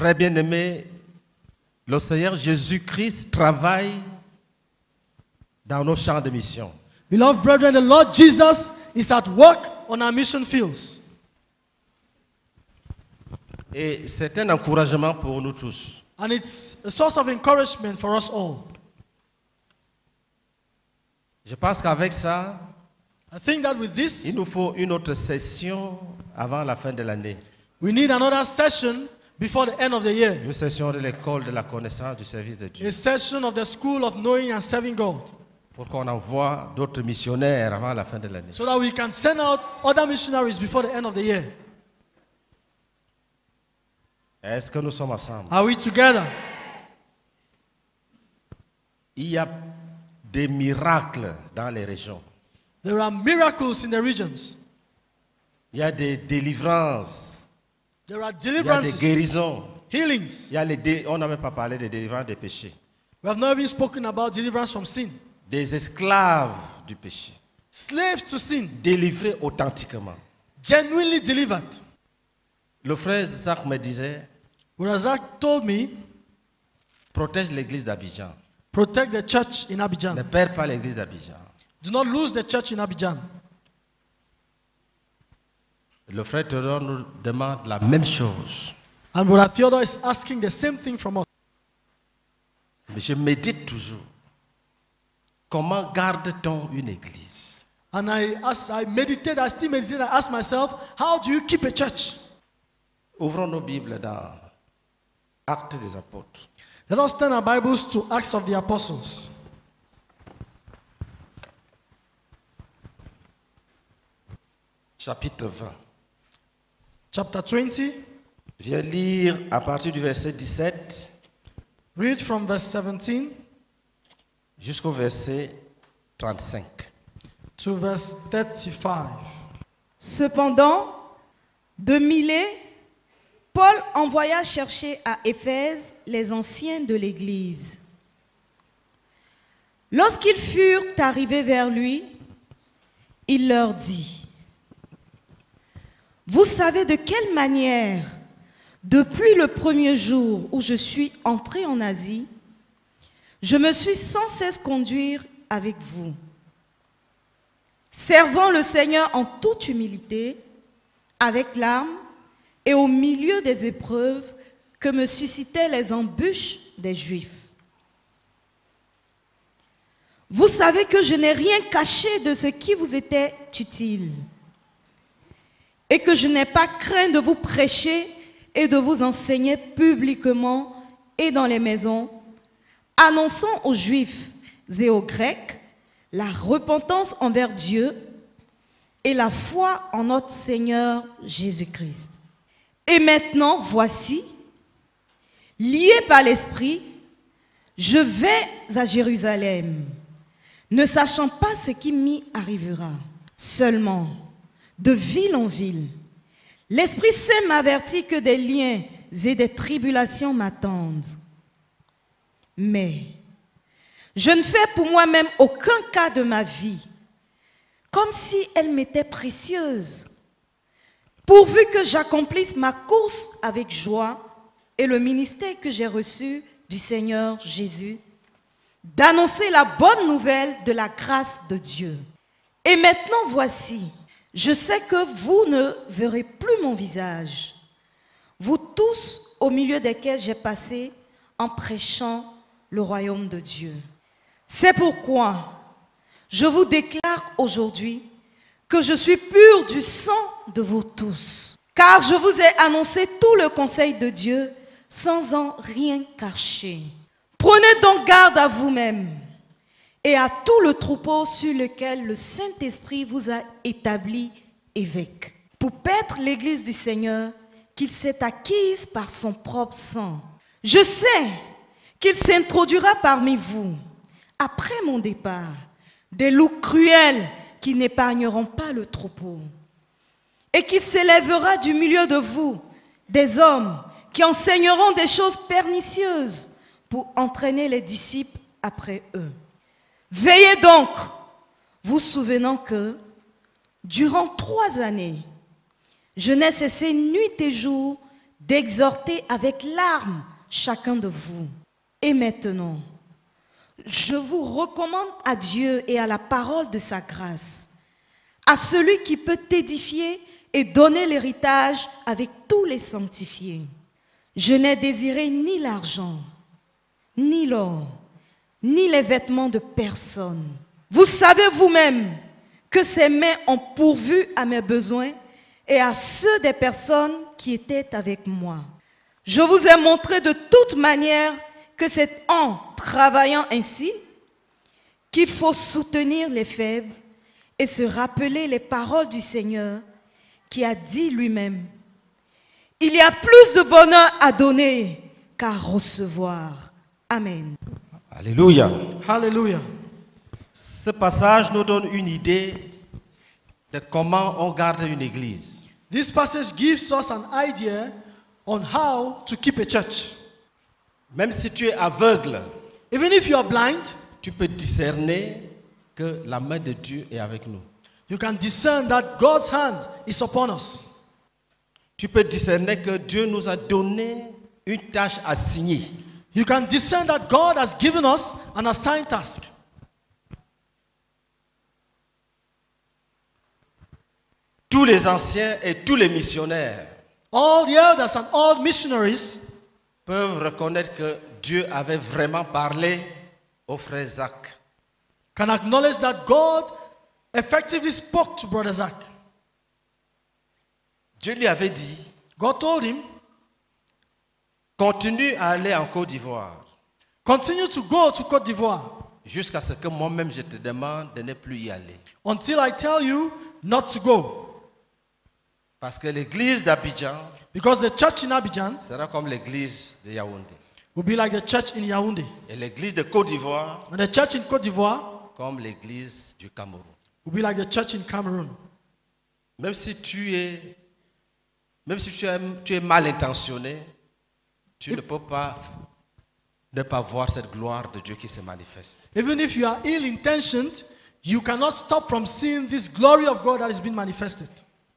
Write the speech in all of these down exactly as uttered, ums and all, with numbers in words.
Frères bien-aimés, le Seigneur Jésus-Christ travaille dans nos champs de mission. Beloved brethren, the Lord Jesus is at work on our mission fields. Et c'est un encouragement pour nous tous. And it's a source of encouragement for us all. Je pense qu'avec ça, I think that with this, il nous faut une autre session avant la fin de l'année. we need another session before the end of the year. Une session de l'école de la connaissance du service de Dieu. A session of the school of knowing and serving God. Pour qu'on envoie d'autres missionnaires avant la fin de l'année. So that we can send out other missionaries before the end of the year. Est-ce que nous sommes ensemble? Are we together? Il y a des miracles dans les régions. There are miracles in the regions. Il y a des délivrances. There are Il y a des deliverances, guérisons. healings. Il y a les dé- On n'a même pas parlé des délivrances des péchés. We have not even spoken about deliverance from sin. Des esclaves du péché. Slaves to sin, Délivrés authentiquement. genuinely delivered. Le frère Zach me disait, Razak told me, protège l'église d'Abidjan. protect the church in Ne Abidjan. perds pas l'église d'Abidjan. Do not lose the church in Abidjan. Le frère Théodore nous demande la même chose. And Brother Theodore is asking the same thing from us. Mais je médite toujours. Comment garde-t-on une église? And I, as I meditate, I still meditate, I ask myself, how do you keep a church? Ouvrons nos Bibles dans Actes des Apôtres. Let us turn our Bibles to Acts of the Apostles. Chapitre vingt. Chapter twenty. Je vais lire à partir du verset dix-sept Read from verse seventeen jusqu'au verset trente-cinq. to verse thirty-five. Cependant, de Milet, Paul envoya chercher à Éphèse les anciens de l'Église. Lorsqu'ils furent arrivés vers lui, il leur dit, « Vous savez de quelle manière, depuis le premier jour où je suis entré en Asie, je me suis sans cesse conduire avec vous, servant le Seigneur en toute humilité, avec larmes et au milieu des épreuves que me suscitaient les embûches des Juifs. Vous savez que je n'ai rien caché de ce qui vous était utile et que je n'ai pas craint de vous prêcher et de vous enseigner publiquement et dans les maisons, annonçant aux Juifs et aux Grecs la repentance envers Dieu et la foi en notre Seigneur Jésus-Christ. Et maintenant, voici, lié par l'Esprit, je vais à Jérusalem, ne sachant pas ce qui m'y arrivera. Seulement, de ville en ville, l'Esprit Saint m'avertit que des liens et des tribulations m'attendent. Mais je ne fais pour moi-même aucun cas de ma vie, comme si elle m'était précieuse, pourvu que j'accomplisse ma course avec joie et le ministère que j'ai reçu du Seigneur Jésus, d'annoncer la bonne nouvelle de la grâce de Dieu. Et maintenant voici, je sais que vous ne verrez plus mon visage, vous tous au milieu desquels j'ai passé en prêchant le royaume de Dieu. C'est pourquoi je vous déclare aujourd'hui que je suis pur du sang de vous tous, car je vous ai annoncé tout le conseil de Dieu sans en rien cacher. Prenez donc garde à vous-même et à tout le troupeau sur lequel le Saint-Esprit vous a établi évêque, pour paître l'église du Seigneur qu'il s'est acquise par son propre sang. Je sais qu'il s'introduira parmi vous, après mon départ, des loups cruels qui n'épargneront pas le troupeau, et qu'il s'élèvera du milieu de vous des hommes qui enseigneront des choses pernicieuses pour entraîner les disciples après eux. Veillez donc, vous souvenant que, durant trois années, je n'ai cessé nuit et jour d'exhorter avec larmes chacun de vous. Et maintenant, je vous recommande à Dieu et à la parole de sa grâce, à celui qui peut t'édifier et donner l'héritage avec tous les sanctifiés. Je n'ai désiré ni l'argent, ni l'or, ni les vêtements de personne. Vous savez vous-même que ces mains ont pourvu à mes besoins et à ceux des personnes qui étaient avec moi. Je vous ai montré de toute manière que c'est en travaillant ainsi qu'il faut soutenir les faibles et se rappeler les paroles du Seigneur qui a dit lui-même: il y a plus de bonheur à donner qu'à recevoir. Amen. Alléluia. Hallelujah. Ce passage nous donne une idée de comment on garde une église. This passage gives us an idea on how to keep a church. Même si tu es aveugle, Even if you are blind, tu peux discerner que la main de Dieu est avec nous. you can discern that God's hand is upon us. Tu peux discerner que Dieu nous a donné une tâche assignée. You can discern that God has given us an assigned task. Tous les anciens et tous les missionnaires All the elders and all missionaries peuvent reconnaître que Dieu avait vraiment parlé au frère Zach. can acknowledge that God effectively spoke to Brother Zach. Dieu lui avait dit, God told him, continue à aller en Côte d'Ivoire continue to go to Côte d'Ivoire jusqu'à ce que moi-même je te demande de ne plus y aller. until I tell you not to go. Parce que l'église d'Abidjan Because the church in Abidjan sera comme l'église de Yaoundé. will be like the church in Yaoundé. Et l'église de Côte d'Ivoire And the church in Côte d'Ivoire comme l'église du Cameroun. will be like the church in Cameroon. Même si tu es, même si tu es, tu es mal intentionné, tu ne peux pas ne pas voir cette gloire de Dieu qui se manifeste. Even if you are ill-intentioned, you cannot stop from seeing this glory of God that is being manifested.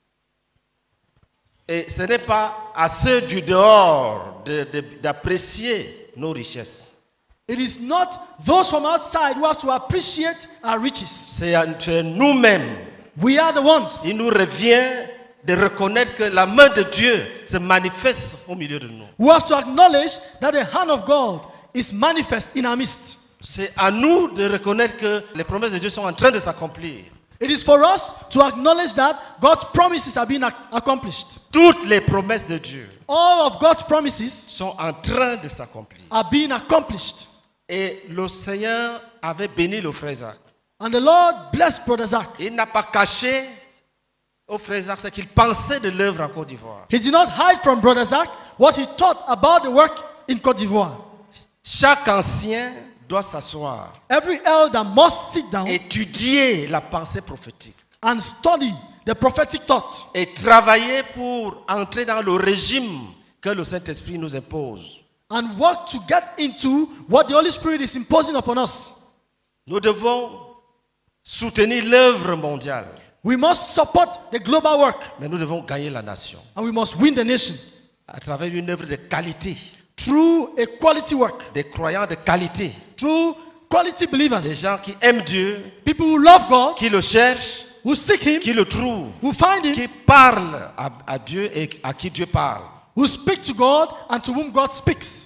Et ce n'est pas à ceux du dehors de- de- d'apprécier nos richesses. It is not those from outside who have to appreciate our riches. C'est entre nous-mêmes. We are the ones. Il nous revient de reconnaître que la main de Dieu se manifeste au milieu de nous. Who have to acknowledge that the hand of God is manifest in our midst. C'est à nous de reconnaître que les promesses de Dieu sont en train de s'accomplir. It is for us to acknowledge that God's promises are being ac- accomplished. Toutes les promesses de Dieu All of God's promises sont en train de s'accomplir. are being accomplished. Et le Seigneur avait béni le frère Zach. And the Lord blessed Brother Zach. Il n'a pas caché au frère Zach ce qu'il pensait de l'œuvre en Côte d'Ivoire. He did not hide from Brother Zach what he thought about the work in Côte d'Ivoire. Chaque ancien doit s'asseoir, Every elder must sit down étudier la pensée prophétique and study the prophetic thought et travailler pour entrer dans le régime que le Saint-Esprit nous impose. and work to get into what the Holy Spirit is imposing upon us. Nous devons soutenir l'œuvre mondiale, We must support the global work mais nous devons gagner la nation and we must win the nation à travers une œuvre de qualité, through a quality work, des croyants de qualité, through quality des believers, gens qui aiment Dieu, people who love God, qui le cherchent, who seek Him, qui le trouvent, who find Him, qui parlent à, à Dieu et à qui Dieu parle. who speak to God and to whom God speaks.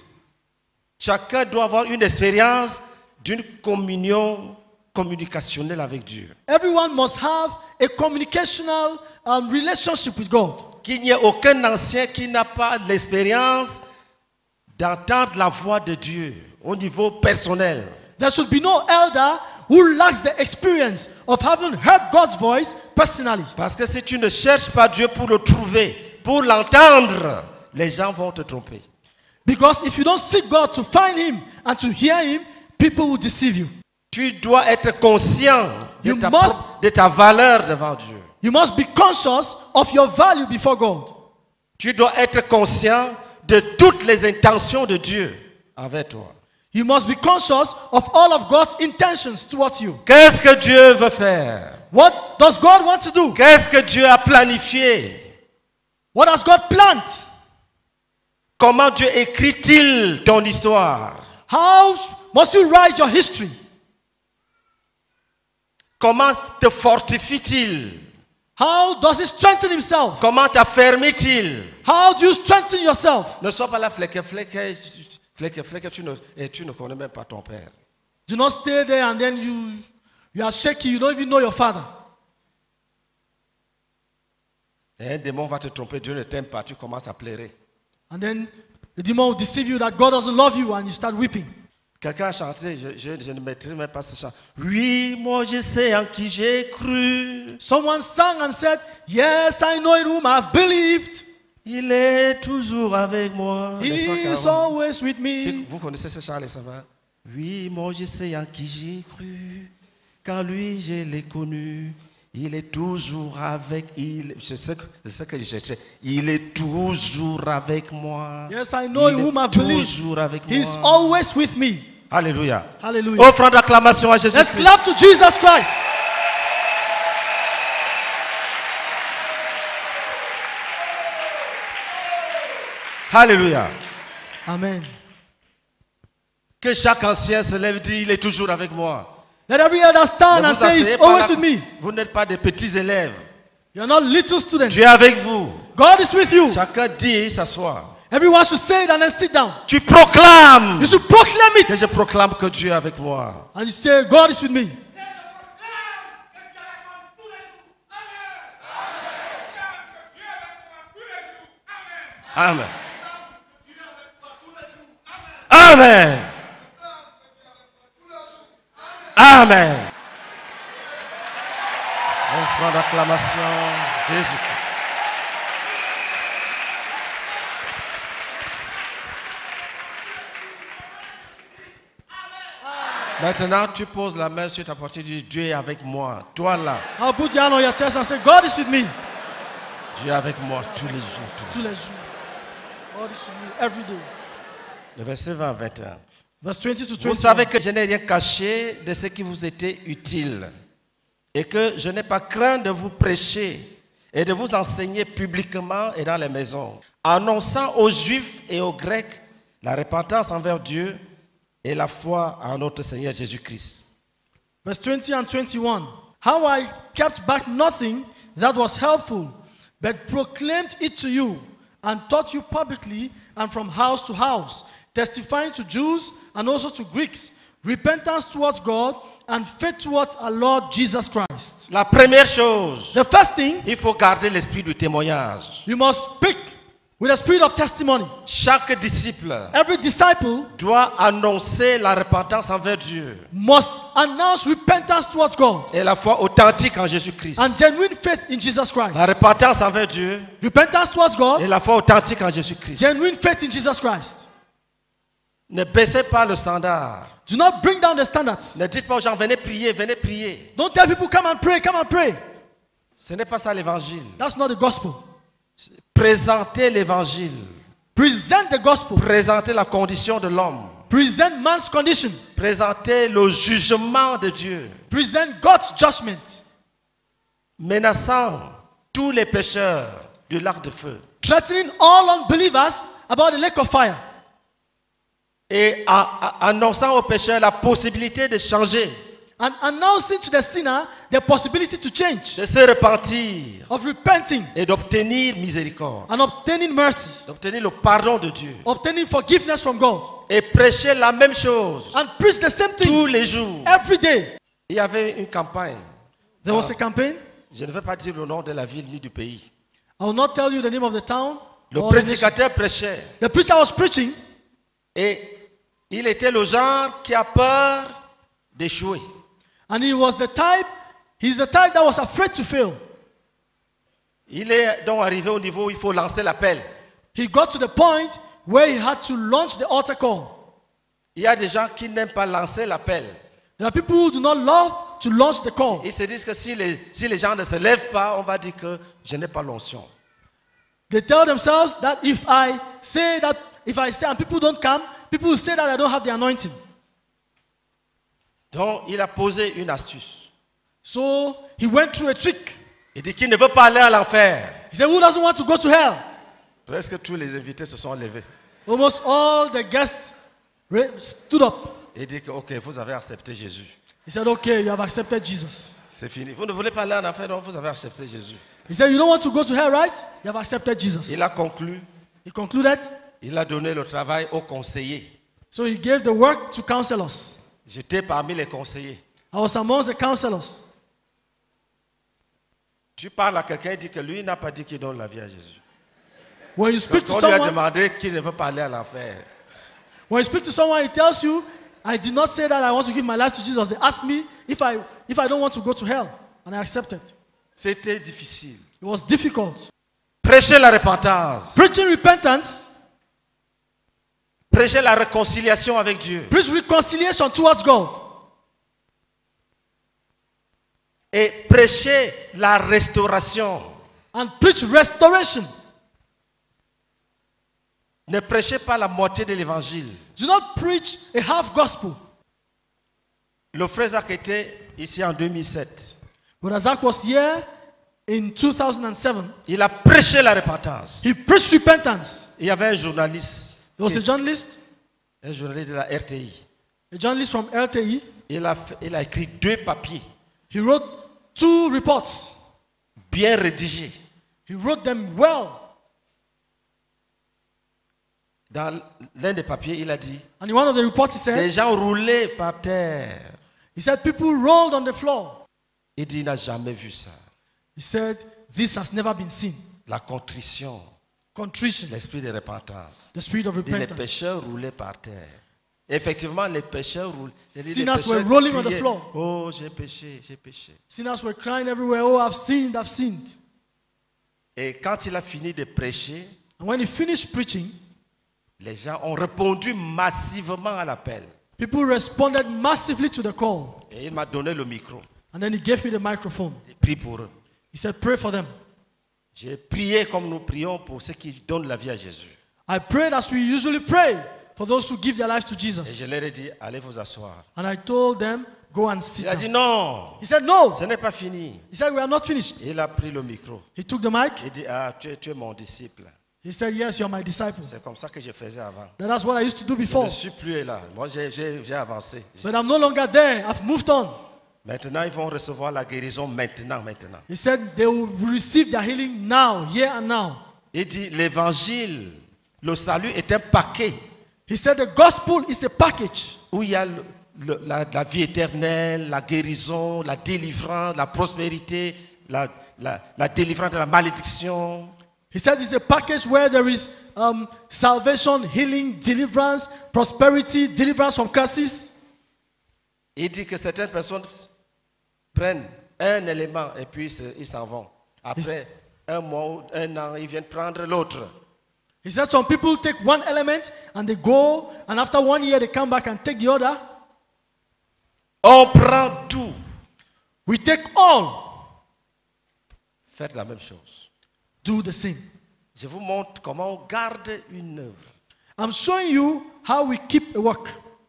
Chacun doit avoir une expérience d'une communion communicationnelle avec Dieu. Everyone must have a communicational um, relationship with God. Qu'il n'y ait aucun ancien qui n'a pas l'expérience d'entendre la voix de Dieu au niveau personnel. There should be no elder who lacks the experience of having heard God's voice personally. Parce que si tu ne cherches pas Dieu pour le trouver, pour l'entendre, les gens vont te tromper. Because if you don't seek God to find Him and to hear Him, people will deceive you. Tu dois être conscient de You ta, must- propre- de ta valeur devant Dieu. You must be conscious of your value before God. Tu dois être conscient de toutes les intentions de Dieu envers toi. You must be conscious of all of God's intentions towards you. Qu'est-ce que Dieu veut faire? What does God want to do? Qu'est-ce que Dieu a planifié? What has God planned? Comment Dieu écrit-il ton histoire? How must you write your history? Comment te fortifie-t-il? How does he strengthen himself? Comment t'affermit-il? How do you strengthen yourself? Ne sois pas là, fleque, fleque, fleque, fleque, tu ne, et tu ne connais même pas ton père. Do not stay there and then you, you are shaky, you don't even know your father. Et un démon va te tromper, Dieu ne t'aime pas, tu commences à pleurer. And then the demon will deceive you that God doesn't love you and you start weeping. Quelqu'un a chanté, je, je, je ne maîtrise même pas ce chant. Oui, moi je sais en qui j'ai cru. Someone sang and said, yes, I know in whom I've believed. Il est toujours avec moi. He N'est-ce pas, is Caron? always with me. Vous connaissez ce chant, les savants? Oui, moi je sais en qui j'ai cru. Car lui, je l'ai connu. Il est toujours avec, il, je sais que, c'est ce que je cherchais. Il est toujours avec moi. Yes, I know Il in whom est I believe. toujours avec He's moi. always with me. Alléluia. Hallelujah. Offrant d'acclamation à Jésus Let's Christ. clap to Jesus Christ. Alléluia. Amen. Que chaque ancien se lève et dit, il est toujours avec moi. Let every elder stand Ne and vous say, asseyez he's pas always là. with me. Vous n'êtes pas des petits élèves. You're not little students. Dieu est avec vous. God is with you. Chacun dit et s'assoit. Everyone should say it and then sit down. Tu proclames You should proclaim que je it. proclame que Dieu est avec moi. And you say, God is with me. Amen. Amen. Amen. Offrant d'acclamation, Jésus-Christ. Maintenant, tu poses la main sur ta poitrine et dis, Dieu est avec moi. Toi là, I'll put your hand on your chest and say, God is with me. Dieu est avec moi tous les jours. tous les Tous les jours. God is with me every day. jours. Le verset vingt à vingt et un. Verse twenty to Vous twenty. savez que je n'ai rien caché de ce qui vous était utile et que je n'ai pas craint de vous prêcher et de vous enseigner publiquement et dans les maisons, annonçant aux Juifs et aux Grecs la repentance envers Dieu et la foi en notre Seigneur Jésus-Christ. Verse twenty and twenty-one. How I kept back nothing that was helpful, but proclaimed it to you and taught you publicly and from house to house, testifying to Jews and also to Greeks, repentance towards God and faith towards our Lord Jesus Christ. La première chose, The first thing, il faut garder l'esprit du témoignage. you must speak with a spirit of testimony. Chaque disciple Every disciple doit annoncer la repentance envers Dieu must announce repentance towards God et la foi authentique en Jésus-Christ. and genuine faith in Jesus Christ. La repentance envers Dieu Repentance towards et God, la foi authentique en Jésus-Christ. genuine faith in Jesus Christ. Ne baissez pas le standard. Do not bring down the standards. Ne dites pas aux gens, venez prier, venez prier. Don't tell people, come and pray, come and pray. Ce n'est pas ça l'évangile. That's not the gospel. Présentez l'évangile. Present the gospel. Présentez la condition de l'homme. Present man's condition. Présentez le jugement de Dieu. Present God's judgment. Menaçant tous les pécheurs du lac de feu. Threatening all unbelievers about the lake of fire. Et a- a- annonçant aux pécheurs la possibilité de changer, And announcing to the sinner the possibility to change, de se repentir of repenting et d'obtenir miséricorde. and obtaining mercy, D'obtenir le pardon de Dieu. obtaining forgiveness from God. Et prêcher la même chose And preach the same tous thing les jours. every day. Il y avait une campagne. There was a campaign. Je ne vais pas dire le nom de la ville ni du pays. I will not tell you the name of the town. Le or the nation. prédicateur prêchait. The preacher was preaching, Et il était le genre qui a peur d'échouer. and he was the type, he's the type that was afraid to fail. Il est donc arrivé au niveau où il faut lancer l'appel. He got to the point where he had to launch the altar call. Il y a des gens qui n'aiment pas lancer l'appel. There are people who do not love to launch the call. Ils se disent que si les, si les gens ne se lèvent pas, on va dire que je n'ai pas l'onction. They tell themselves that if I say that, if I stay and people don't come, people will say that I don't have the anointing. Donc il a posé une astuce. So he went through a trick. Il dit qu'il ne veut pas aller à l'enfer. He said, who doesn't want to go to hell? Presque tous les invités se sont levés. Almost all the guests ra- stood up. Et dit que, ok, vous avez accepté Jésus. He said, okay, you have accepted Jesus. C'est fini. Vous ne voulez pas aller en enfer, donc vous avez accepté Jésus. He said, you don't want to go to hell, right? You have accepted Jesus. Il a conclu, He concluded, il a donné le travail aux conseillers. so he gave the work to counselors. J'étais parmi les conseillers. I was amongst the counselors. Tu parles à quelqu'un et dit que lui n'a pas dit qu'il donne la vie à Jésus. When you speak Donc to on lui a someone, demandé qu'il ne veut pas aller à l'enfer. when you speak to someone, he tells you, I did not say that I want to give my life to Jesus. They asked me if I if I don't want to go to hell, and I accepted. C'était difficile. It was difficult. Prêcher la repentance. Preaching repentance, Prêcher la réconciliation avec Dieu. preach reconciliation towards God, Et prêcher la restauration. and preach restoration. Ne prêchez pas la moitié de l'évangile. Do not preach a half gospel. Le frère Zach était ici en deux mille sept. Brother Zach was here in two thousand seven. Il a prêché la repentance. He preached repentance. Il y avait un journaliste, There was a journalist, un journaliste de la R T I. a journalist from L T I. Il a, fait- il a écrit deux papiers He wrote two reports. bien rédigés. He wrote them well. Dans l'un des papiers, il a dit, And in one of the reports he les said, gens roulaient par terre. he said people rolled on the floor. Il dit, il n'a jamais vu ça. He said, this has never been seen. La contrition, Contrition, l'esprit de repentance. the spirit of Il dit, les repentance. pécheurs roulaient par terre. Effectivement, les pécheurs roulaient. Il dit, les Sinners pécheurs were rolling on the criaient, floor. oh, j'ai péché, j'ai péché. Sinners were crying everywhere, oh, I've sinned, I've sinned. Et quand il a fini de prêcher, And when he finished preaching, les gens ont répondu massivement à l'appel. people responded massively to the call. Et il m'a donné le micro. And then he gave me the microphone. J'ai prié pour eux. He said, pray for them. J'ai prié comme nous prions pour ceux qui donnent la vie à Jésus. I prayed as we usually pray for those who give their lives to Et je Jesus. leur ai dit, allez vous asseoir. And I told them, go and sit Il a dit down. non, He said, no. ce n'est pas fini. He said, we are not finished. Il a pris le micro. He took the mic. Il dit, ah, tu es, tu es mon disciple. He said, yes, you are my disciple. C'est comme ça que je faisais avant. Then that's what I used to do Je before. ne suis plus là. Moi, j'ai- j'ai j'ai avancé. But I'm no longer there. I've moved on. Maintenant, ils vont recevoir la guérison maintenant, maintenant. He said they will receive their healing now, here and now. Il dit, l'évangile, le salut est un paquet He said the gospel is a package où il y a le- le- la, la vie éternelle, la guérison, la délivrance, la prospérité, la, la, la délivrance de la malédiction. He said it's a package where there is um, salvation, healing, deliverance, prosperity, deliverance from curses. Il dit que certaines personnes prennent un élément et puis se- ils s'en vont. Après un mois ou un an, ils viennent prendre l'autre. He said some people take one element and they go, and after one year they come back and take the other. On prend tout. We take all, Faites la même chose. do the same. Je vous montre comment on garde une œuvre. I'm showing you how we keep a work.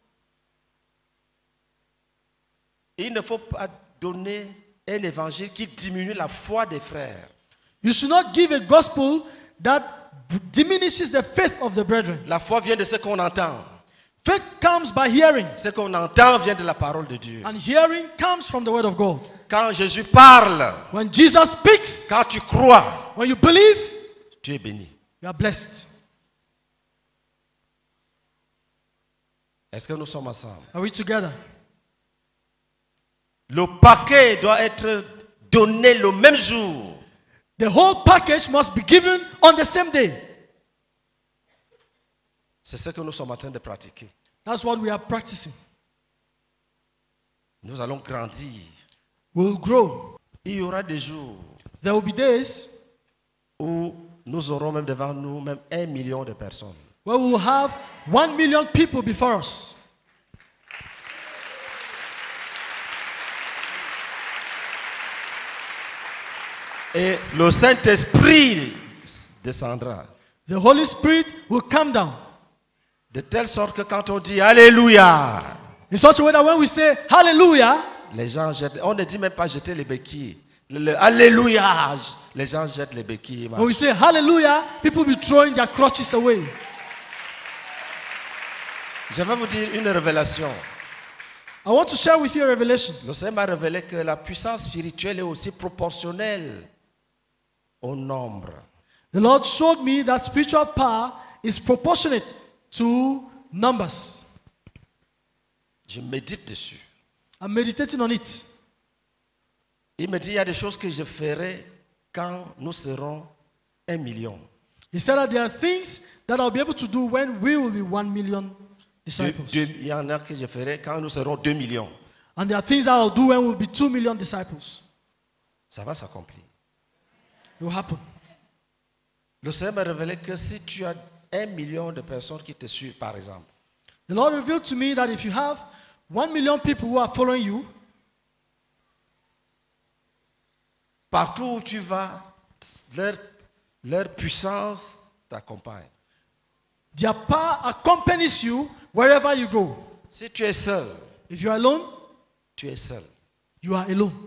Il ne faut pas donner un évangile qui diminue la foi des frères. You should not give a gospel that b- diminishes the faith of the brethren. La foi vient de ce qu'on entend. Faith comes by hearing, Ce qu'on entend vient de la parole de Dieu. and hearing comes from the word of God. Quand Jésus parle, When Jesus speaks, quand tu crois, when you believe, tu es béni. you are blessed. Est-ce que nous sommes ensemble? Are we together? Le paquet doit être donné le même jour. The whole package must be given on the same day. C'est ce que nous sommes en train de pratiquer. That's what we are practicing. Nous allons grandir. We'll grow. Il y aura des jours There will be days où nous aurons même devant nous même un million de personnes. where we will have one million people before us. Et le Saint-Esprit descendra. The Holy Spirit will come down De telle sorte que quand on dit Alléluia, in such a way that when we say hallelujah, les gens jettent. On ne dit même pas jeter les béquilles. Le, le Alléluia, les gens jettent les béquilles. when we say hallelujah, people will be throwing their crutches away. Je vais vous dire une révélation. I want to share with you a revelation. Le Seigneur m'a révélé que la puissance spirituelle est aussi proportionnelle au nombre. The Lord showed me that spiritual power is proportionate to numbers. Je médite dessus. I'm meditating on it. Il me dit, il y a des choses que je ferai quand nous serons un million. He said that there are things that I'll be able to do when we will be one million Deux- disciples. deux- il y en a que je ferai quand nous serons deux millions. And there are things that I'll do when we'll be two million disciples. Ça va s'accomplir. It will happen. Le Seigneur m'a révélé que si tu as un million de personnes qui te suivent, par exemple, The Lord revealed to me that if you have one million people who are following you, partout où tu vas, leur, leur puissance t'accompagne. their power accompanies you wherever you go. Si tu es seul, If you are alone, tu es seul. you are alone.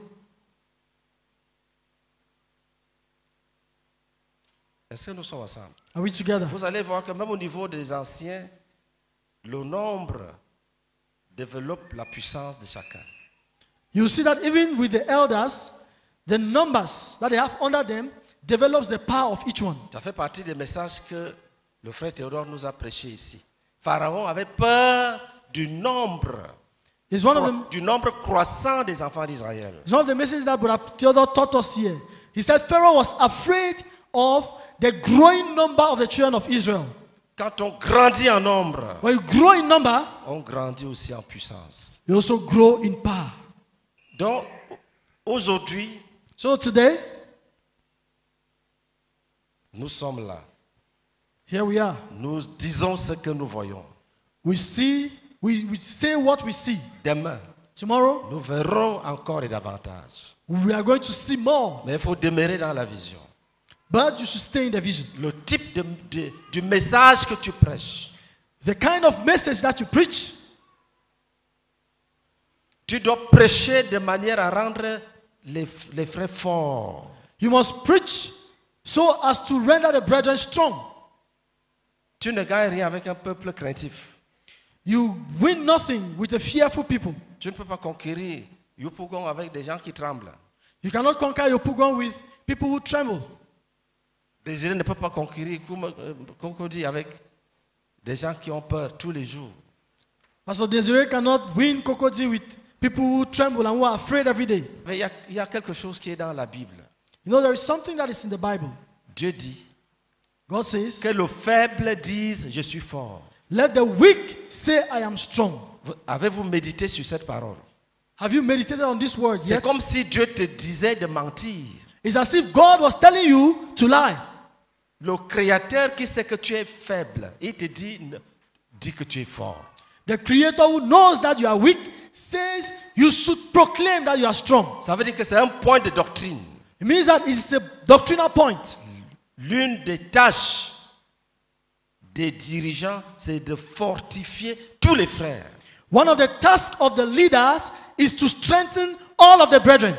Est-ce que nous sommes ensemble? Are we together? Vous allez voir que même au niveau des anciens, le nombre développe la puissance de chacun. You see that even with the elders, the numbers that they have under them develops the power of each one. Ça fait partie des messages que le frère Théodore nous a prêchés ici. Pharaon avait peur du nombre, It's one of the, du nombre croissant des enfants d'Israël. it's one of the messages that Brother Theodore taught us here. He said Pharaoh was afraid of the growing number of the children of Israel. Quand on grandit en nombre, When you grow in number, on grandit aussi en puissance. you also grow in power. Donc, aujourd'hui, So today, nous sommes là. here we are. Nous disons ce que nous voyons. We see, we, we say what we see. Demain, Tomorrow, nous verrons encore et davantage. we are going to see more. Mais il faut demeurer dans la vision. But you should stay in the vision. Le type de, de- du message que tu prêches, The kind of message that you preach, tu dois prêcher de manière à rendre les, les frères forts. you must preach so as to render the brethren strong. Tu ne gagnes rien avec un peuple craintif. You win nothing with a fearful people. Tu ne peux pas conquérir Yopougon avec des gens qui tremblent. You cannot conquer your Pugon with people who tremble. Désiré ne peut pas conquérir Cocody avec des gens qui ont peur tous les jours. Pastor Desiree cannot win Kokodi with people who tremble and who are afraid every day. Mais il y a, il y a quelque chose qui est dans la Bible. You know, there is something that is in the Bible. Dieu dit God says, que le faible dise je suis fort. let the weak say I am strong. Vous- Avez-vous médité sur cette parole? Have you meditated on this word C'est yet? comme si Dieu te disait de mentir. It's as if God was telling you to lie. Le Créateur qui sait que tu es faible, il te dit, ne- dis que tu es fort. The Creator who knows that you are weak says you should proclaim that you are strong. Ça veut dire que c'est un point de doctrine. It means that it's a doctrinal point. L'une des tâches des dirigeants, c'est de fortifier tous les frères. One of the tasks of the leaders is to strengthen all of the brethren.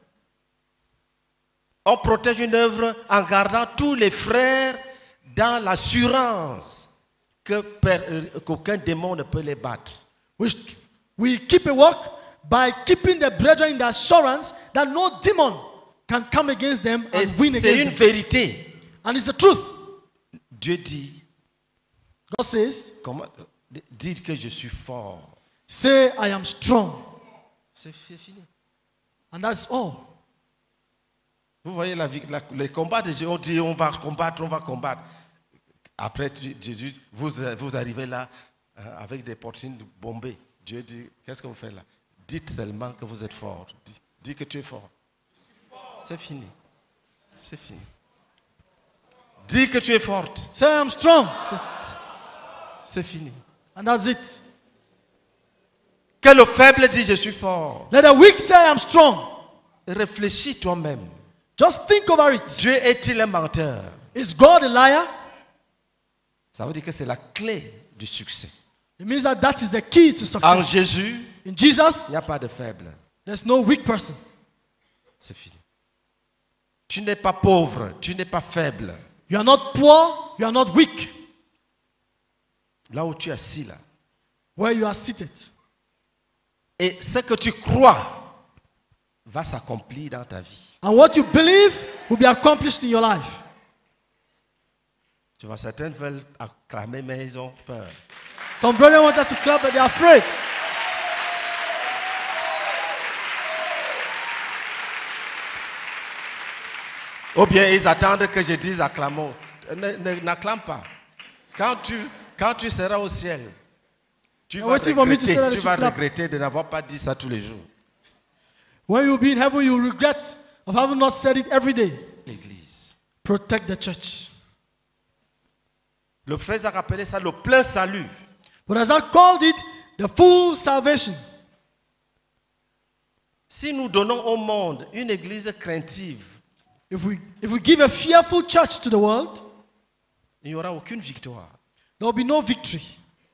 On protège une œuvre en gardant tous les frères dans l'assurance que per- euh, qu'aucun démon ne peut les battre. We, st- we keep a work by keeping the brethren in the assurance that no demon can come against them Et and win c'est against une them. vérité. And it's the truth. Dieu dit, God says, comment, dites que je suis fort. say I am strong. C'est fi- fini. And that's all. Vous voyez la, vie- la- les combats de Dieu, on dit on va combattre, on va combattre. Après, tu- Jésus, vous, vous arrivez là hein, avec des portines bombées. Dieu dit, qu'est-ce que vous faites là? Dites seulement que vous êtes fort. Dis, dis que tu es fort. C'est fini. C'est fini. Dis que tu es forte. Say I am strong. C'est fini. And that's it. Que le faible dit je suis fort. Let the weak say I am strong. Réfléchis toi-même. Just think over it. Dieu est-il un menteur? Is God a liar? Ça veut dire que c'est la clé du succès. It means that that is the key to En success. Jésus, In il Jesus, n'y a pas de faible. there's no weak person. C'est fini. Tu n'es pas pauvre, tu n'es pas faible. You are not poor, you are not weak. Là où tu es assis là, where you are seated. Et ce que tu crois va s'accomplir dans ta vie. And what you believe will be accomplished in your life. Tu vois, certains veulent acclamer, mais ils ont peur. Some brothers want us to clap, but they are afraid. Ou bien ils attendent que je dise acclamons. Ne- ne- N'acclame pas. Quand tu, quand tu seras au ciel, tu And vas waiting for me to regretter, say that tu you vas clap. regretter de n'avoir pas dit ça tous les jours. When you'll be in heaven, you'll regret of having not said it every day. L'Église. Protect the church. Le frère a rappelé ça le plein salut. But as I called it, the full salvation. Si nous donnons au monde une église craintive, If we, if we give a fearful church to the world, il n'y aura aucune victoire. there will be no victory.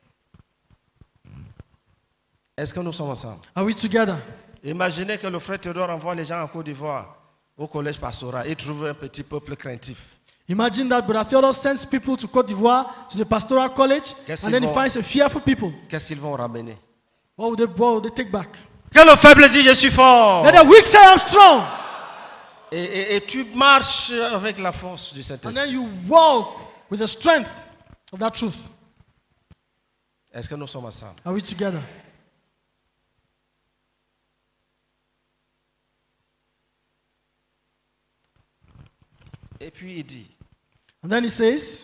Est-ce que nous sommes ensemble? Are we together? Imaginez que le frère Théodore envoie les gens en Côte d'Ivoire au collège pastoral et trouve un petit peuple craintif. Imagine that Brother Theodore sends people to Cote d'Ivoire, to the pastoral college, Qu'est-ce and then qu'ils he vont- finds a fearful people. Qu'est-ce qu'ils vont ramener? What will they, what will they take back? Que le faible dit je suis fort. Let the weak say I'm strong. Et, et- et tu marches avec la force du And Saint-Esprit. then you walk with the strength of that truth. Est-ce que nous sommes ensemble? Are we together? Et puis il dit, And then he says,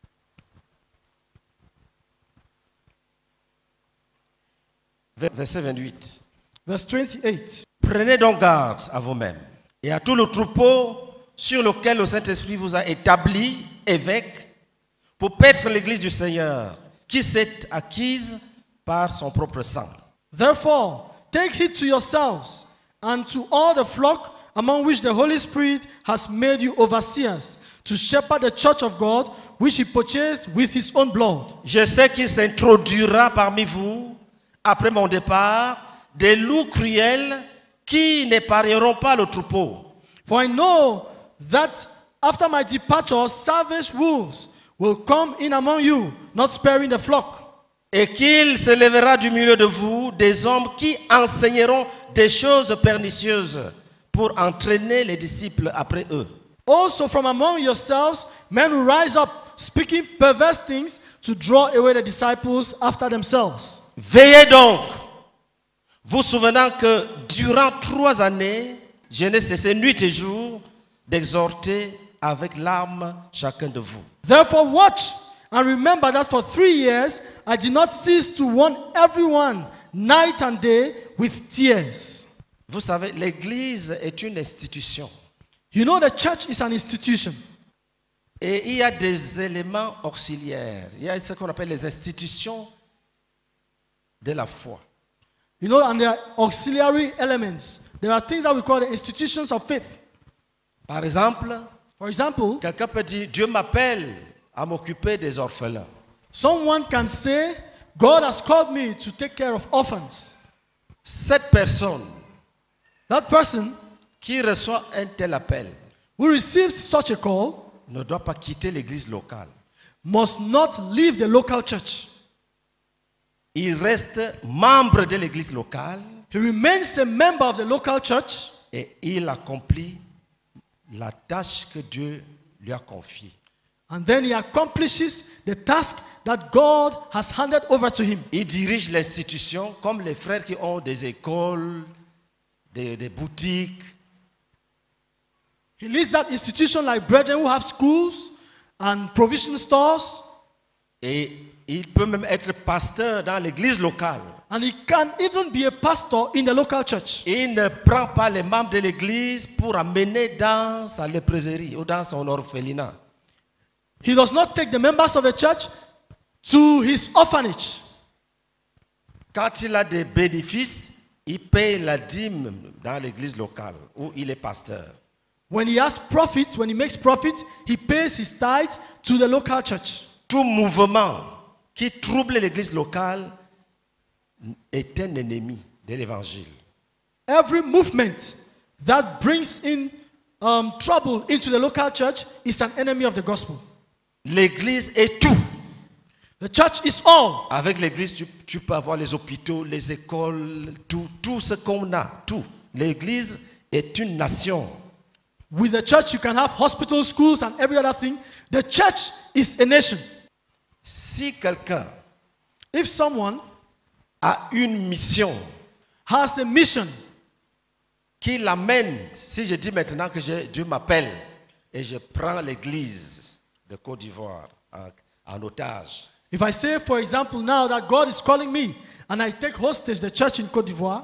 verset vingt-huit, verse twenty-eight. prenez donc garde à vous-mêmes et à tout le troupeau sur lequel le Saint-Esprit vous a établi évêque pour paître l'église du Seigneur qui s'est acquise par son propre sang. Therefore, take heed to yourselves and to all the flock among which the Holy Spirit has made you overseers, to shepherd the church of God, which he purchased with his own blood. Je sais qu'il s'introduira parmi vous, après mon départ, des loups cruels qui n'épargneront pas le troupeau. For I know that after my departure, savage wolves will come in among you, not sparing the flock. Et qu'il s'élèvera du milieu de vous des hommes qui enseigneront des choses pernicieuses pour entraîner les disciples après eux. Also from among yourselves, men will rise up, speaking perverse things to draw away the disciples after themselves. Veillez donc, vous souvenant que durant trois années, je n'ai cessé nuit et jour d'exhorter avec larmes chacun de vous. Therefore watch and remember that for three years I did not cease to warn everyone night and day with tears. Vous savez, l'Église est une institution. You know the church is an institution. Et il y a des éléments auxiliaires. Il y a ce qu'on appelle les institutions de la foi. You know, and there are auxiliary elements. There are things that we call the institutions of faith. Par exemple, For example, quelqu'un peut dire, Dieu m'appelle à m'occuper des orphelins. someone can say, God has called me to take care of orphans. Cette personne That person qui reçoit un tel appel who receives such a call ne doit pas quitter l'église locale. must not leave the local church. Il reste membre de l'église locale He remains a member of the local church et il accomplit la tâche que Dieu lui a confiée. and then he accomplishes the task that God has handed over to him. Il dirige l'institution comme les frères qui ont des écoles, des, des boutiques. He leads that institution like brethren who have schools and provision stores, Et il peut même être pasteur dans l'église locale. and he can even be a pastor in the local church. Il ne prend pas les membres de l'église pour amener dans sa léproserie ou dans son orphelinat. He does not take the members of the church to his orphanage. Quand il a des bénéfices, il paye la dîme dans l'église locale où il est pasteur. When he has profits, when he makes profits, he pays his tithes to the local church. Tout mouvement qui trouble l'église locale est un ennemi de l'évangile. Every movement that brings in um, trouble into the local church is an enemy of the gospel. L'église est tout. The church is all. Avec l'église, tu, tu peux avoir les hôpitaux, les écoles, tout, tout ce qu'on a, tout. L'église est une nation. With the church, you can have hospitals, schools, and every other thing. The church is a nation. Si quelqu'un If someone a une mission has a mission qui l'amène, si je dis maintenant que je- Dieu m'appelle et je prends l'église de Côte d'Ivoire en, en otage, if I say, for example, now that God is calling me and I take hostage the church in Cote d'Ivoire,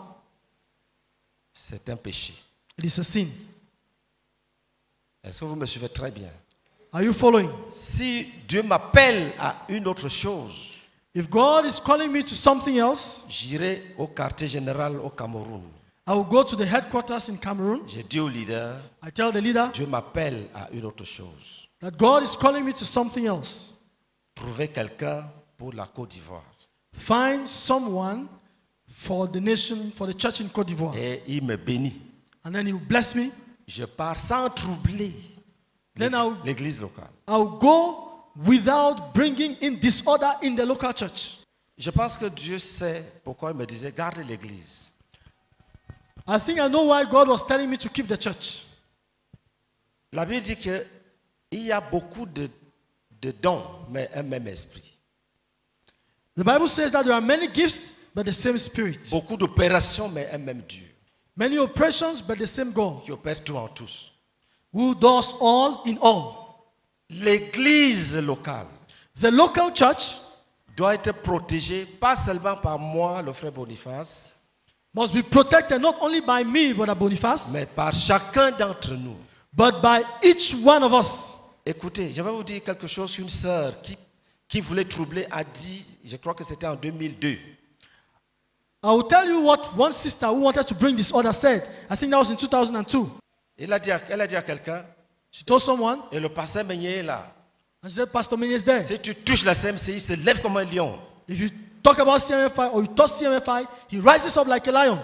c'est un péché. it is a sin. Est-ce que vous me suivez très bien? Are you following? Si Dieu m'appelle à une autre chose, If God is calling me to something else, j'irai au quartier général au Cameroun. I will go to the headquarters in Cameroon. Je dis au leader, I tell the leader Dieu m'appelle à une autre chose. that God is calling me to something else. Trouver quelqu'un pour la Côte d'Ivoire. Find someone for the nation, for the church in Cote d'Ivoire. Et il me bénit. And then he will bless me. Je pars sans troubler Then I'll, l'église locale. I'll go without bringing in disorder in the local church. Je pense que Dieu sait pourquoi il me disait garde l'église. I think I know why God was telling me to keep the church. La Bible dit qu'il y a beaucoup de, de dons, mais un même esprit. The Bible says that there are many gifts, but the same Spirit. Beaucoup d'opérations, mais un même Dieu. Many operations, but the same God. Qui opère tout en tous. Who does all in all. L'église locale The local church doit être protégée, pas seulement par moi, le frère Boniface, must be protected not only by me, Brother Boniface, mais par chacun d'entre nous. but by each one of us. Écoutez, je vais vous dire quelque chose qu'une sœur qui, qui voulait troubler a dit, je crois que c'était en deux mille deux. I will tell you what one sister who wanted to bring disorder said. I think that was in two thousand two. Elle a dit à, elle a dit à quelqu'un, She told someone, et le pasteur Meunier est là, and she said, Pastor Meunier is there. si tu touches la C M C I, il se lève comme un lion. If you talk about C M F I or you touch C M F I, he rises up like a lion.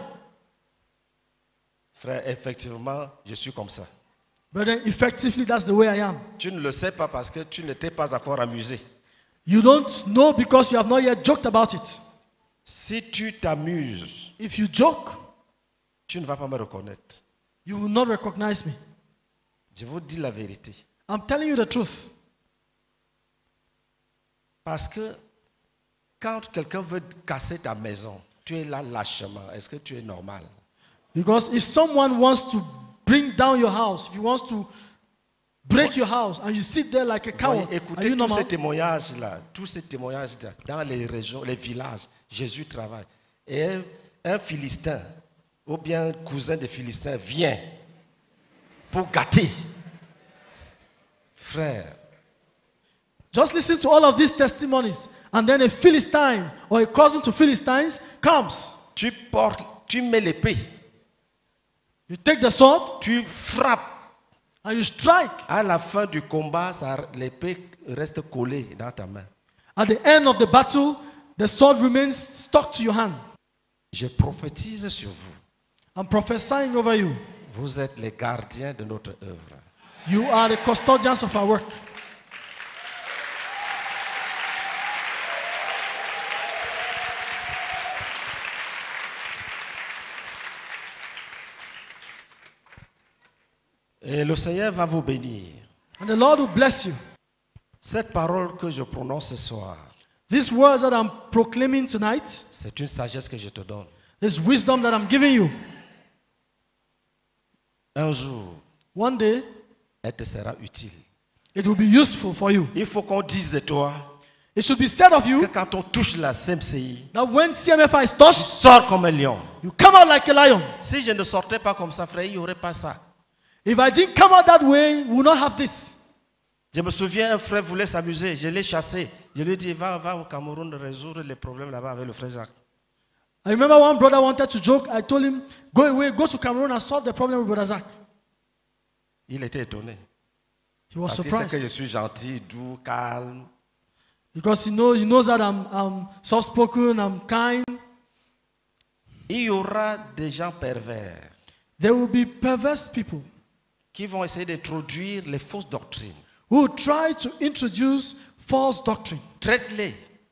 Frère, effectivement, je suis comme ça. Brother, effectively, that's the way I am. Tu ne le sais pas parce que tu ne t'es pas encore amusé. You don't know because you have not yet joked about it. Si tu t'amuses, If you joke, tu ne vas pas me reconnaître. you will not recognize me. Je vous dis la vérité. I'm telling you the truth. Parce que quand quelqu'un veut casser ta maison, tu es là lâchement. Est-ce que tu es normal? Because if someone wants to bring down your house, if he wants to break your house, and you sit there like a coward, Voyez, are écoutez you tous ces normal? témoignages-là, tous ces témoignages-là, dans les régions, les villages, Jésus travaille. Et un, un Philistin, ou bien un cousin de Philistin, vient pour gâter. Frère, Just listen to all of these testimonies, and then a Philistine or a cousin to Philistines comes. tu portes, tu mets l'épée, You take the sword tu frappes. and you strike. À la fin du combat, ça- l'épée reste collée dans ta main. At the end of the battle, the sword remains stuck to your hand. Je prophétise sur vous. I'm prophesying over you. Vous êtes les gardiens de notre œuvre. You are the custodians of our work. Et le Seigneur va vous bénir. And the Lord will bless you. Cette parole que je prononce ce soir, These words that I'm proclaiming tonight, c'est une sagesse que je te donne. this wisdom that I'm giving you, Un jour, one day elle te sera utile. it will be useful for you. Il faut qu'on dise de toi It should be said of que you quand on touche la C M C I, that when C M F I is tu touched, sors comme un lion. you come out like a lion. Si je ne sortais pas comme ça, frère, il n'y aurait pas ça. If I didn't come out that way, we will not have this. Je me souviens, un frère voulait s'amuser, je l'ai chassé. Je lui ai dit, va, va au Cameroun résoudre les problèmes là-bas avec le frère Zach. I remember one brother wanted to joke. I told him, go away, go to Cameroon and solve the problem with Brother Zach. Il était étonné. He was Parce qu'il sait que surprised je suis gentil, doux, calme. because he knows, he knows that I'm, I'm soft-spoken, I'm kind. Il y aura des gens pervers There will be perverse people qui vont essayer d'introduire les fausses doctrines. who will try to introduce false doctrine. Traite-les.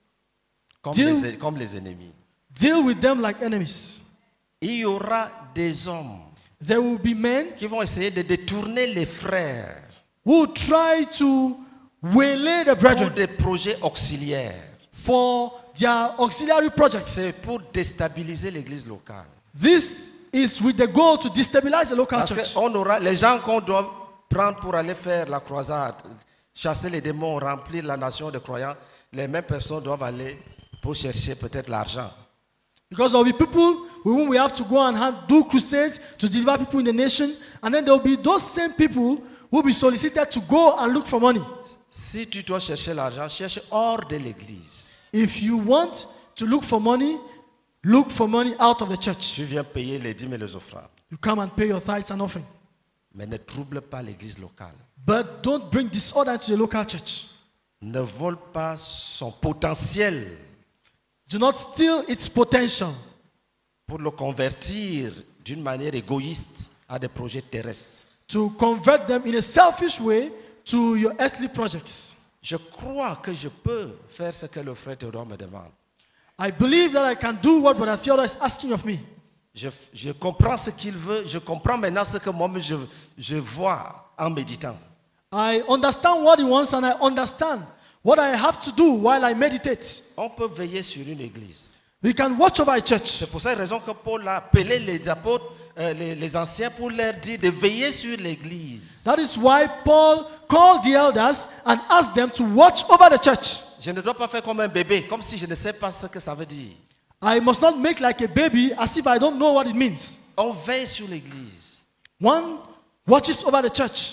comme, Deal- les, comme les ennemis. Deal with them like enemies. Il y aura des hommes There will be men qui vont essayer de détourner les frères who will try to waylay the pour brethren des projets auxiliaires. for their auxiliary projects. C'est pour déstabiliser l'église locale. This is with the goal to destabilize the local Parce church. que on aura, les gens qu'on doit prendre pour aller faire la croisade, chasser les démons, remplir la nation de croyants, les mêmes personnes doivent aller pour chercher peut-être l'argent. Because there will be people with whom we have to go and have, do crusades to deliver people in the nation. And then there will be those same people who will be solicited to go and look for money. Si tu dois chercher l'argent, cherche hors de l'église. If you want to look for money, look for money out of the church. Tu viens payer les dîmes et les offrandes. You come and pay your tithes and offering. Mais ne trouble pas l'église locale. But don't bring disorder to the local church. Ne vole pas son potentiel Do not steal its potential pour le convertir d'une manière égoïste à des projets terrestres. to convert them in a selfish way to your earthly projects. Je crois que je peux faire ce que le frère Théodore me demande. I believe that I can do what Brother Theodore is asking of me. Je, je comprends ce qu'il veut, je comprends maintenant ce que moi je, je vois en méditant. I understand what he wants and I understand what I have to do while I meditate. On peut veiller sur une église. We can watch over a church. C'est pour cette raison que Paul a appelé les apôtres, euh, les, les anciens, pour leur dire de veiller sur l'église. That is why Paul called the elders and asked them to watch over the church. Je ne dois pas faire comme un bébé, comme si je ne sais pas ce que ça veut dire. I must not make like a baby as if I don't know what it means. On veille sur l'église. One watches over the church.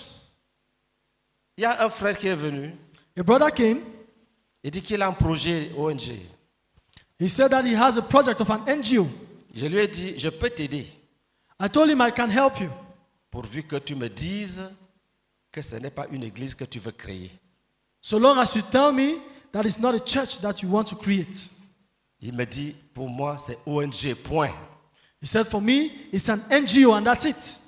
Il y a un frère qui est venu, A brother came. il dit qu'il a un projet O N G. He said that he has a project of an N G O. Je lui ai dit, je peux t'aider, I told him I can help you, pourvu que tu me dises que ce n'est pas une église que tu veux créer. so long as you tell me that it's not a church that you want to create. Il me dit, pour moi, c'est O N G, point. He said, for me, it's an N G O and that's it.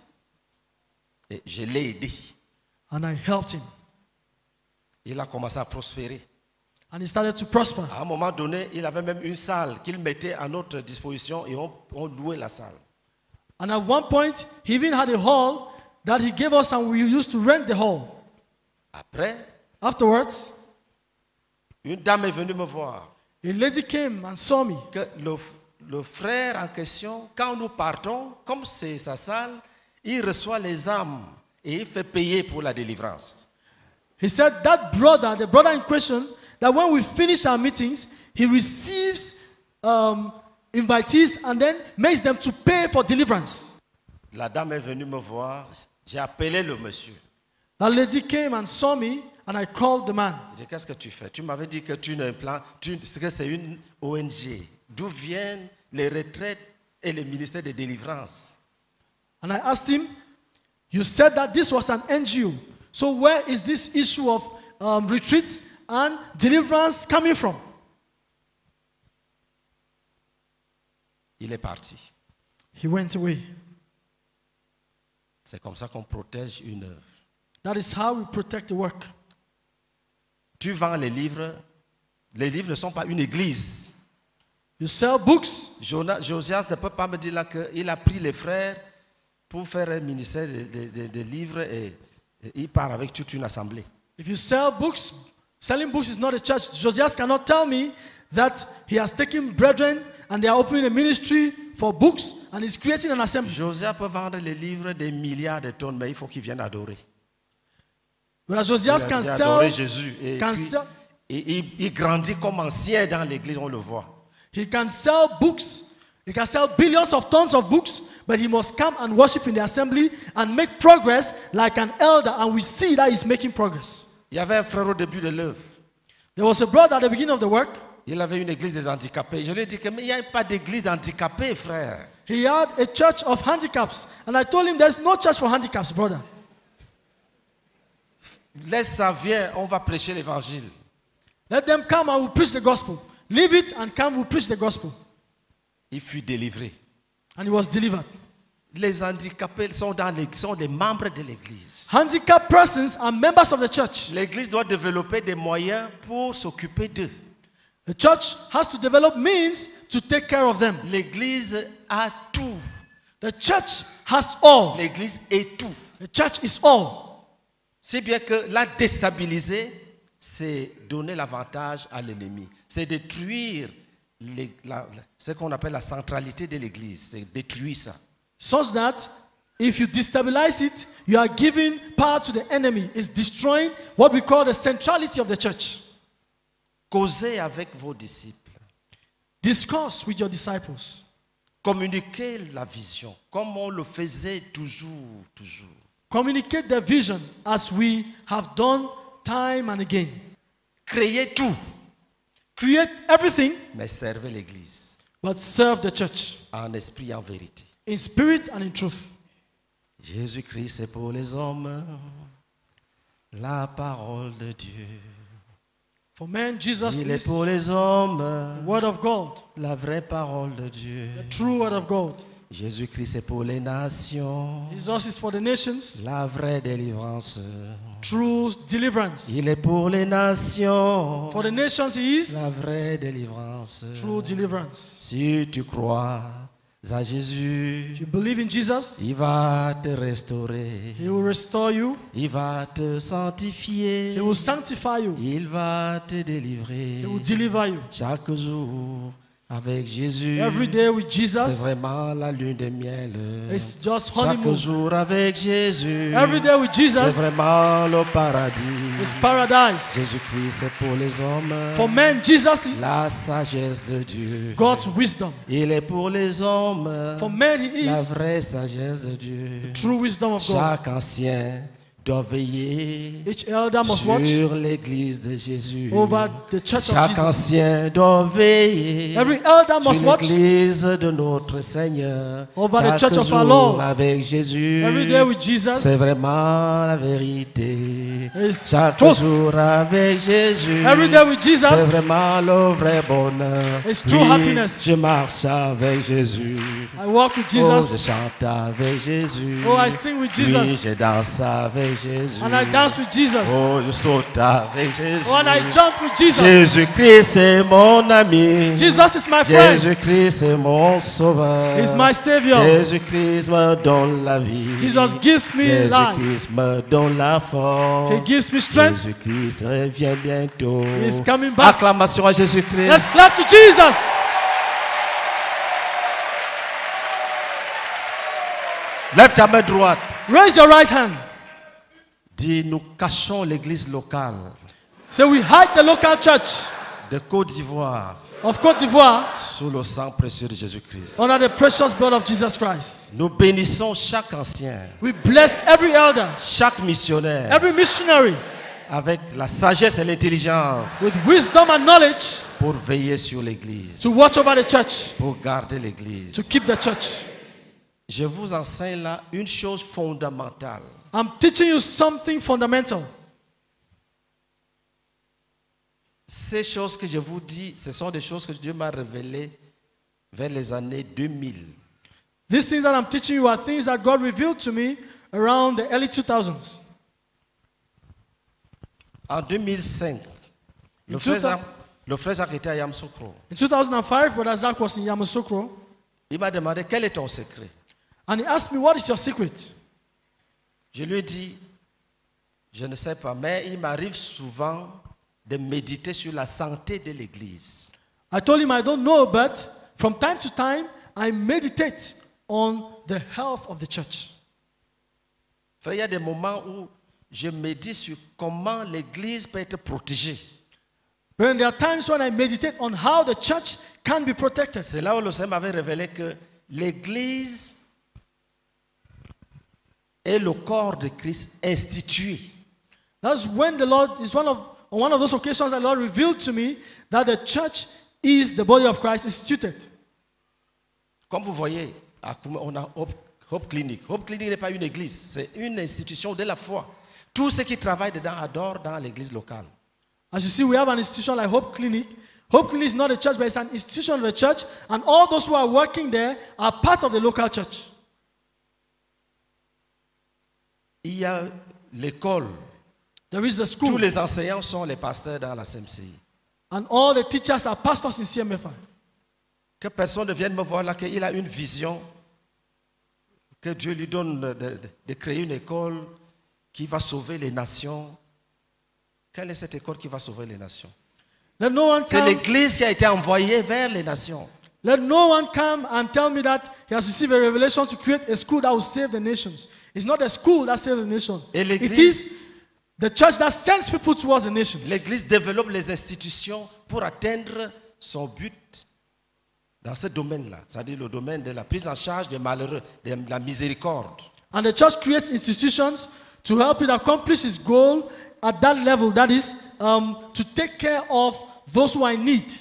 Et je l'ai aidé. And I helped him. Il a commencé à prospérer. And he started to prosper. À un moment donné, il avait même une salle qu'il mettait à notre disposition et on, on louait la salle. And at one point, he even had a hall that he gave us and we used to rent the hall. Après, Afterwards, une dame est venue me voir. a lady came and saw me. Que le, le frère en question, quand nous partons, comme c'est sa salle, il reçoit les âmes et il fait payer pour la délivrance. He said that brother, the brother in question, that when we finish our meetings, he receives um, invitees and then makes them to pay for deliverance. La dame est venue me voir, j'ai appelé le monsieur. That lady came and saw me and I called the man. J'ai dit, qu'est-ce que tu fais? Tu m'avais dit que tu n'as un plan, tu, que c'est une O N G. D'où viennent les retraites et les ministères de délivrance? And I asked him, you said that this was an N G O. So where is this issue of um, retreats and deliverance coming from? Il est parti. He went away. C'est comme ça qu'on protège une œuvre. That is how we protect the work. Tu vends les livres, les livres ne sont pas une église. You sell books. Jonas, Josias ne peut pas me dire là qu'il a pris les frères pour faire un ministère de, de, de, de livres et, et il part avec toute une assemblée. If you sell books, selling books is not a church. Josias cannot tell me that he has taken brethren and they are opening a ministry for books and he's creating an assembly. Josias peut vendre les livres des milliards de tonnes, mais il faut qu'il vienne adorer. Whereas Josias Il can vient sell, adorer Jésus. Et, can puis, sell, et il, il grandit comme ancien dans l'église, on le voit. he can sell books, he can sell billions of tons of books, but he must come and worship in the assembly and make progress like an elder, and we see that he's making progress. Il y avait un frère au début de l'œuvre. There was a brother at the beginning of the work. Il avait une église des handicapés. Je lui ai dit que mais il n'y a pas d'église d'handicapés, frère. He had a church of handicaps, and I told him there's no church for handicaps, brother. Laisse ça, viens, on va prêcher l'évangile. Let them come and we'll preach the gospel. Leave it and come, we'll preach the gospel. Il fut délivré. And he was delivered. Les handicapés sont, dans les, sont des membres de l'église. Handicapped persons are members of the church. L'église doit développer des moyens pour s'occuper d'eux. The church has to develop means to take care of them. L'église a tout. The church has all. L'église est tout. The church is all. C'est bien que la déstabiliser, c'est donner l'avantage à l'ennemi. C'est détruire les- la- ce qu'on appelle la centralité de l'église. C'est détruire ça. Such that if you destabilize it, you are giving power to the enemy. It's destroying what we call the centrality of the church. Causez avec vos disciples. Discuss with your disciples. Communiquez la vision comme on le faisait toujours, toujours. Communicate the vision as we have done time and again. Créez tout, Create everything, mais servez l'église but serve the church en esprit et en vérité. in spirit and in truth. Jésus-Christ, c'est pour les hommes la parole de Dieu. For men, Jesus Il est is pour the les hommes word of God, la vraie parole de Dieu. the true word of God. Jésus-Christ, c'est pour les nations Jesus is for the nations, la vraie délivrance. true deliverance. Il est pour les nations For the nations, He la is vraie délivrance. true deliverance. Si tu crois à Jésus, If you believe in Jesus, il va te restaurer, He will restore you, il va te sanctifier, He will sanctify you, il va te délivrer. He will deliver you. Chaque jour avec Jésus, Every day with c'est Jesus, vraiment la lune de miel. it's just Chaque honeymoon. jour avec Jésus, Every day with c'est Jesus, vraiment le paradis. it's paradise. Jésus-Christ, c'est pour les hommes For men, Jesus is la sagesse de Dieu. God's wisdom. Il est pour les hommes For men, He la is vraie sagesse de Dieu. true wisdom of God. Chaque ancien doit veiller Each elder must watch sur l'église de Jésus. over the church of Chaque Jesus. ancien doit veiller Every elder must sur watch l'église de notre Seigneur. over the Chaque church of our jour Lord. avec Jésus, Every day with Jesus c'est vraiment la vérité. is Chaque truth. jour avec Jésus, Every day with c'est Jesus vraiment le vrai bonheur. is true Oui, happiness. je marche avec Jésus. I walk with Oh, je Jesus chante avec Jésus. Oh, I sing with Oui, Jesus. je danse avec Jésus. and I dance with Jesus. Oh, je saute avec Jésus. Oh, and I jump with Jesus. Jésus-Christ, c'est mon ami. Jesus is my friend. Jésus-Christ, c'est mon sauveur. He's my Savior. Jésus-Christ me donne la vie. Jesus gives me life. Jésus-Christ me donne la force. He gives me strength. Jésus-Christ revient bientôt. He's coming back. Acclamation à Jésus-Christ. Let's clap to Jesus. Lève ta main droite. Raise your right hand. Dis, nous cachons l'église locale Say, we hide the local church de Côte d'Ivoire of Côte d'Ivoire sous le sang précieux de Jésus-Christ. under the precious blood of Jesus Christ. Nous bénissons chaque ancien, We bless every elder, chaque missionnaire every missionary avec la sagesse et l'intelligence with wisdom and knowledge pour veiller sur l'église, to watch over the church, pour garder l'église. to keep the church. Je vous enseigne là une chose fondamentale. I'm teaching you something fundamental. Ces choses que je vous dis, ce sont des choses que Dieu m'a révélées vers les années deux mille. These things that I'm teaching you are things that God revealed to me around the early two thousands. En deux mille cinq, le In frère two thou- Jacques- le frère Jacques était à Yamoussoukro. In two thousand five, Brother Zach was in Yamoussoukro, Il m'a demandé quel est ton secret. and he asked me, what is your secret? Je lui ai dit, je ne sais pas, mais il m'arrive souvent de méditer sur la santé de l'église. I told him I don't know, but from time to time, I meditate on the health of the church. Frère, il y a des moments où je médite sur comment l'église peut être protégée. But there are times when I meditate on how the church can be protected. C'est là où le Seigneur m'avait révélé que l'église est le corps de Christ institué. That's when the Lord is one of on one of those occasions the Lord revealed to me that the church is the body of Christ instituted. Comme vous voyez, à Koumé, on a Hope, Hope Clinic. Hope Clinic n'est pas une église, c'est une institution de la foi. Tous ceux qui travaillent dedans adorent dans l'église locale. As you see, we have an institution like Hope Clinic. Hope Clinic is not a church, but it's an institution of the church, and all those who are working there are part of the local church. Il y a l'école. There is a Tous school. les enseignants sont les pasteurs dans la C M C I. And all the teachers are pastors in C M F I. Que personne ne vienne me voir là, qu'il a une vision, que Dieu lui donne de, de, de créer une école qui va sauver les nations. Quelle est cette école qui va sauver les nations? Let no one C'est come, l'église qui a été envoyée vers les nations. let no one come and tell me that he has received a revelation to create a school that will save the nations. It's not the school that saves the nation. Et l'église- It is the church that sends people towards the nations. L'église développe les institutions pour atteindre son but dans ce domaine-là, c'est-à-dire le domaine de la prise en charge des malheureux, de la miséricorde. And the church creates institutions to help it accomplish its goal at that level, that is, um, to take care of those who are in need.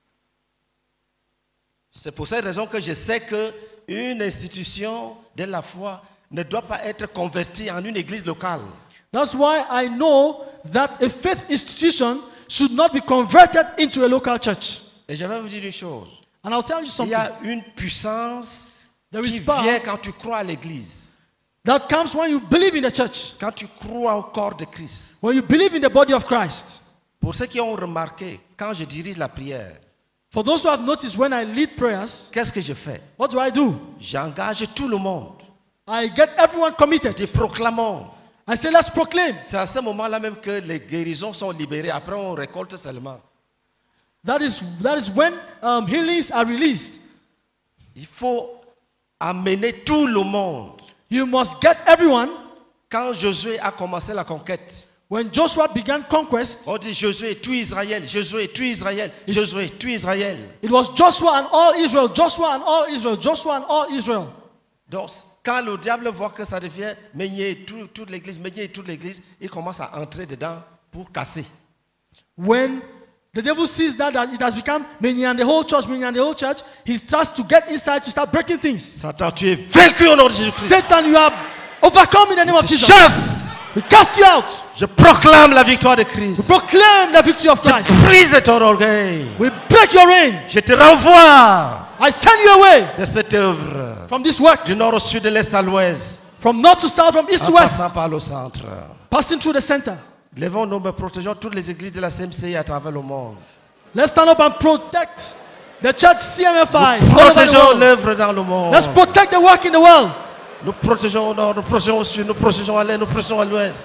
C'est pour cette raison que je sais qu'une institution de la foi ne doit pas être convertie en une église locale. That's why I know that a faith institution should not be converted into a local church. Et je vais vous dire une chose. And I'll tell you Il something y a une puissance There qui is power. vient quand tu crois à l'église, that comes when you believe in the church, quand tu crois au corps de Christ. when you believe in the body of Christ. Pour ceux qui ont remarqué, quand je dirige la prière, For those who have noticed, when I lead prayers, qu'est-ce que je fais? what do I do? J'engage tout le monde. I get everyone committed. Nous proclamons. I say, let's proclaim. C'est à ce moment-là même que les guérisons sont libérées. Après, on récolte seulement. That is, that is when um, healings are released. Il faut amener tout le monde. You must get everyone. Quand Josué a commencé la conquête, When Joshua began conquest, on dit Josué, tue Israël, Josué, tue Israël, Josué, tue Israël. it was Joshua and all Israel, Joshua and all Israel, Joshua and all Israel. Donc, quand le diable voit que ça devient meunier tout, toute l'église, meunier toute l'église, il commence à entrer dedans pour casser. When the devil sees that, that it has become many and the whole church, many and the whole church, he starts to get inside to start breaking things. Satan, tu es vaincu au nom de Jésus-Christ. Satan, you are overcome in the name of Jesus. Chasse! We cast you out. Je proclame la victoire de We Christ. proclaim the victory of Christ. Brise ton orgueil. We break your reign. Je te renvoie I send you away de cette œuvre. from this work, Du nord au sud, de l'est à l'ouest, from north to south, from east en to west, passant par le centre. passing through the center. Levons-nous, mais protégeons toutes les églises de la C M C I à travers le monde. Let's stand up and protect the church C M F I. all over the Protégeons world. l'œuvre dans le monde. Let's protect the work in the world. Nous protégeons au nord, nous protégeons au sud, nous protégeons à l'est, nous protégeons à l'ouest.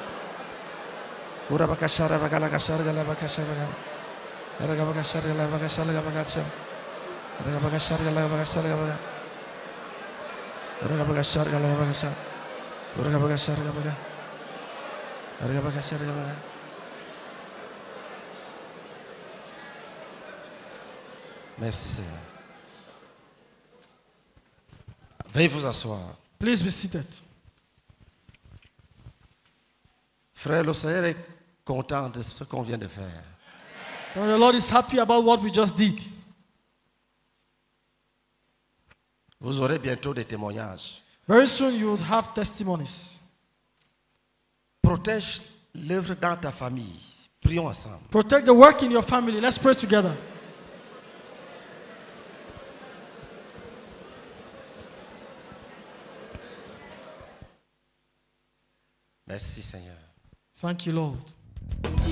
Merci Seigneur. Veuillez vous asseoir. Please be seated. Frère, le Seigneur est content de ce qu'on vient de faire. And the Lord is happy about what we just did. Vous aurez bientôt des témoignages. Very soon you would have testimonies. Protège l'œuvre dans ta famille. Prions ensemble. Protect the work in your family. Let's pray together. Merci Seigneur. Thank you, Lord.